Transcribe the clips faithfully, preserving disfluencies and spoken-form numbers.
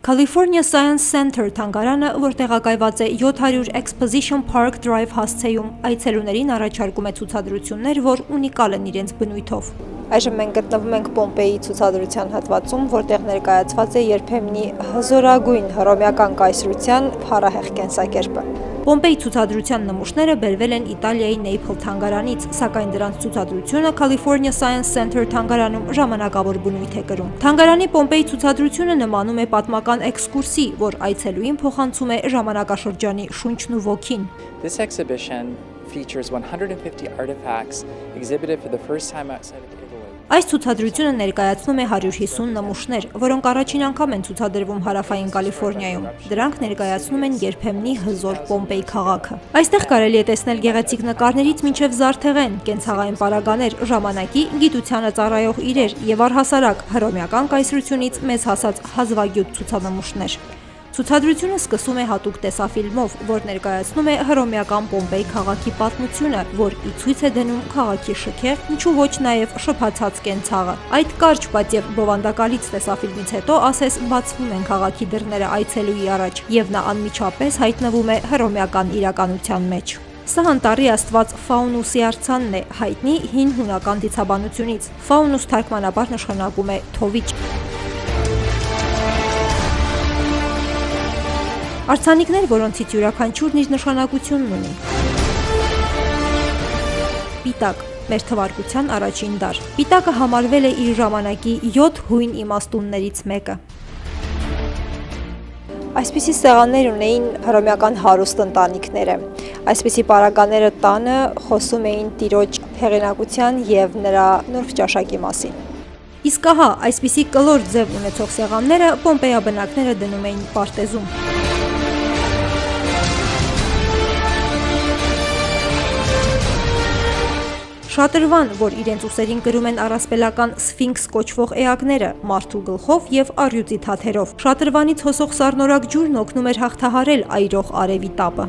California Science Center թանգարանը, որ տեղակայված է յոթ հարյուր Exposition Park Drive հասցեում, այցելուներին առաջարկում է ցուցադրություններ, որ ունիկալ են իրենց բնույթով։ Այժմ մենք գտնվում ենք Պոմպեյի ցուցադրության հատվածում, որտեղ ներկայացված է երբեմնի հզորագույն հռոմեական կայսրության փառահեղ կենսակերպը։ Պոմպեյի ցուցադրության նմուշները բերվել են Իտալիայի Նեյփլ թանգարանից, սակայն դրանց ցուցադրությունը California Science Center թանգարանում ժամանակավոր բնույթ է կրում։ Թանգարանի Պոմպեյի ցուցադրությունը նմանում է պատմական էքսկուրսի, որ այցելուին փոխանցում է ժամանակաշրջանի շունչն ու ոգին։ This exhibition features one hundred fifty artifacts exhibited for the first time outside of Italy. Այս ցուցադրությունը ներկայացնում է հարյուր հիսուն նմուշներ, որոնք առաջին անգամ են ցուցադրվում հարավային Կալիֆոռնիայում։ Դրանք ներկայացնում են երբեմնի հզոր Պոմպեյ քաղաքը։ Այստեղ կարելի է տեսնել գեղեցիկ նկարներից մինչև զարդեղեն, կենցաղային պարագաներ, ժամանակի, գիտությանը ծառայող իրեր եւ առհասարակ հռոմեական կայսրությունից մեզ հասած հազվագյուտ ցուցանմուշներ։ Ցուցադրությունը սկսում է հատուկ տեսաֆիլմով, որ ներկայացնում է հռոմեական Պոմպեյ քաղաքի պատմությունը, որ ի ցույց է դնում քաղաքի շքեղ, ինչու ոչ նաև շփացած կենցաղը։ Այդ կարճ, բայց եւ բովանդակալից տեսաֆիլմից հետո ասես բացվում են քաղաքի դռները այցելուի առաջ, եւ նա անմիջապես հայտնվում է հռոմեական իրականության մեջ։ Սա անտառի աստված Ֆաունուսի արձանն է, հայտնի հին հունական դիցաբանությունից։ Ֆաունուս թարգմանաբար նշանակում է թովիչ։ Արձանիկներ, որոնցից յուրաքանչյուրն իր նշանակությունն ունի։ Պիտակ, մեր թվարկության առաջին դար։ Պիտակը համարվել է իր ժամանակի յոթ հույն իմաստուններից մեկը։ Այսպիսի սեղաններ ունեին հռոմեական հարուստ ընտանիքները։ Այսպիսի պարագաները տանը խոսում էին տիրոջ հեղինակության եւ նրա նուրբ ճաշակի մասին։ Իսկ ահա, այսպիսի կլոր ձև ունեցող սեղանները պոմպեյաբնակները դնում էին պարտեզում։ Շատրվան, որ իրենց ուսերին կրում են առասպելական սֆինքս կոչվող էակները, մարդու գլխով եւ առյուծի թաթերով։ Շատրվանից հոսող սառնորակ ջուրն օգնում էր հաղթահարել այրող արևի տապը։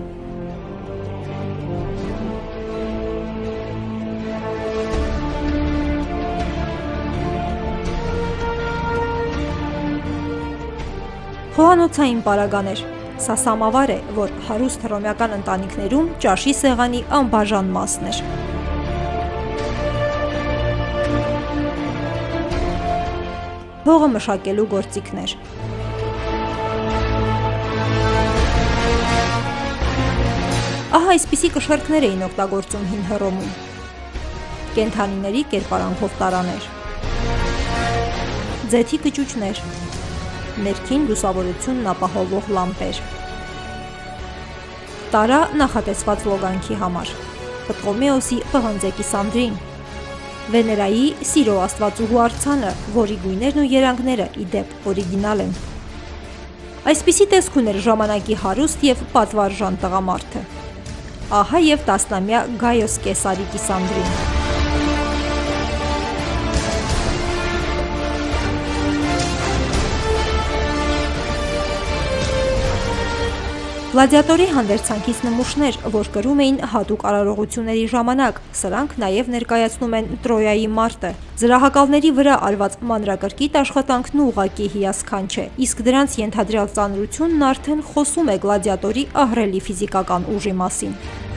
Խոհանոցային պարագաներ։ Սա սամավար է, որ հարուստ հռոմեական ընտանիքներում ճաշի սեղանի անբաժան մասն էր։ Հողը մշակելու գործիքներ։ Ահա այսպիսի կշեռքներ էին օգտագործում հին Հռոմում։ Կենդանիների կերպարանքով տարաներ։ Ձեթի կճուճներ։ Ներքին լուսավորությունն ապահովող լամպեր։ Տարա նախատեսված լոգանքի համար։ Պտղոմեոսի պղնձեկի սանդրին։ Վեներայի սիրո աստվածուհու արձանը, որի գույներն ու երանգները ի դեպ օրիգինալ են։ Այսպիսի տեսք ուներ ժամանակի հարուստ եւ պատվարժան տղամարդը։ Ահա եւ տասնամյա Գայոս Կեսարի կիսանդրին։ Գլադիատորի հանդերձանքից նմուշներ, որ կրում էին հատուկ արարողությունների ժամանակ, սրանք նաև ներկայացնում են Տրոյայի մարտը։ Զրահակալների վրա արված մանրակրկիտ աշխատանքն ուղղակի հիասքանչ է, իսկ դրանց ենթադրյալ ծանրությունն արդեն խոսում է գլադիատորի ահռելի ֆիզիկական ուժի մասին։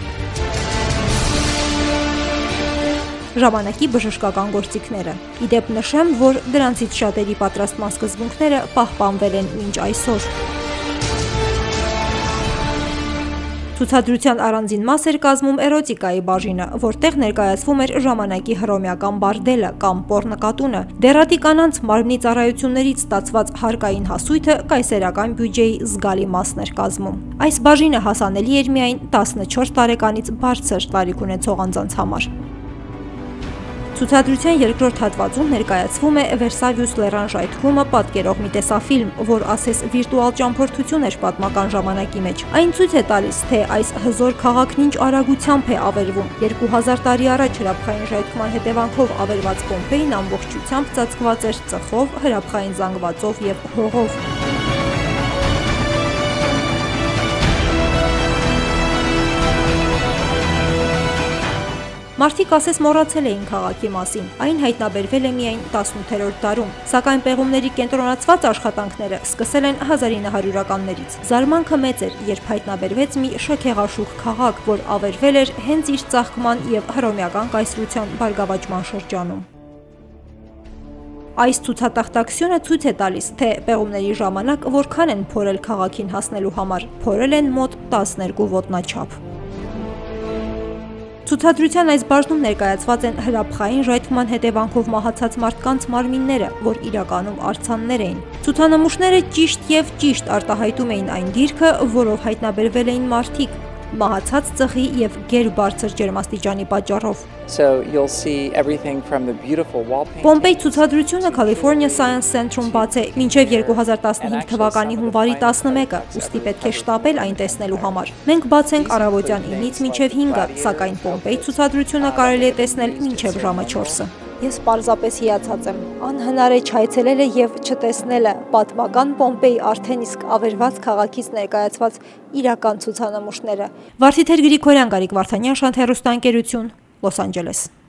Ժամանակի բժշկական գործիքները։ Ի դեպ նշեմ, որ դրանցից շատերի պատրաստման սկզբունքները պահպանվել են մինչ այսօր։ Ցուցադրության առանձին մաս էր կազմում էրոտիկայի բաժինը, որտեղ ներկայացվում էր ժամանակի հռոմեական բարդելը կամ պոռնկատունը։ Դեռատի կանանց մարմնի ծառայություններից ստացված հարկային հասույթը կայսերական բյուջեի զգալի մասն էր կազմում։ Այս բաժինը հասանելի էր միայն տասնչորս տարեկանից բարձր տարիք ունեցող անձանց համար։ Ցուցադրության երկրորդ հատվածում ներկայացվում է Վերսավյուս լեռան ժայթքումը պատկերող մի տեսաֆիլմ, որ ասես վիրտուալ ճամփորդություն էր պատմական ժամանակի մեջ։ Այն ցույց է տալիս, թե այս հզոր քաղաքն ինչ արագությամբ է ավերվում։ երկու հազար տարի առաջ հրաբխային ժայթքման հետևանքով ավերված Պոմպեյն ամբողջությամբ ծածկված էր ծխով, հրաբխային զանգվածով եւ հողով։ Մարդիկ ասես մոռացել էին քաղաքի մասին, այն հայտնաբերվել է միայն տասնութերորդ դարում, սակայն պեղումների կենտրոնացված աշխատանքները սկսել են հազար ինը հարյուրականներից։ Զարմանքը մեծ էր, երբ հայտնաբերվեց մի շքեղաշուք քաղաք, որ ավերվել էր հենց իր ծաղկման եւ հռոմեական կայսրության բարգավաճման շրջանում։ Այս ցուցատախտակցությունը ցույց է տալիս, թե պեղումների ժամանակ որքան են փորել քաղաքին հասնելու համար, փորել են մոտ տասներկու ոտնաչափ։ Ցուցադրության այս բաժնում ներկայացված են հրաբխային ժայթքման հետևանքով մահացած մարդկանց մարմինները, որ իրականում արձաններ էին։ Ցուցանմուշները ճիշտ եւ ճիշտ արտահայտում էին այն դիրքը, որով հայտնաբերվել էին մարդիկ, մահացած ծխի եւ գերբարձր ջերմաստիճանի պատճառով։ So you'll see everything from the beautiful wall paintings. Պոմպեյ ցուցադրությունը California Science Center-ում բաց է մինչև երկու հազար տասնհինգ թվականի հունվարի տասնմեկը, ուստի պետք է շտապել այն տեսնելու համար։ Մենք բաց ենք առավոտյան ինից մինչև հինգը, սակայն Պոմպեյ ցուցադրությունը կարելի է տեսնել մինչև ժամը չորսը։ Ես պարզապես հիացած եմ։ Անհնար է չայցելելը եւ չտեսնելը պատմական Պոմպեյ արդեն իսկ ավերված քաղաքից ներկայացված իրական ցուցանմուշները։ Վարդիթեր Գրիգորյան, Գարիկ Վարդանյան, Շանթ հեռուստաընկերություն, Լոս Անջելես։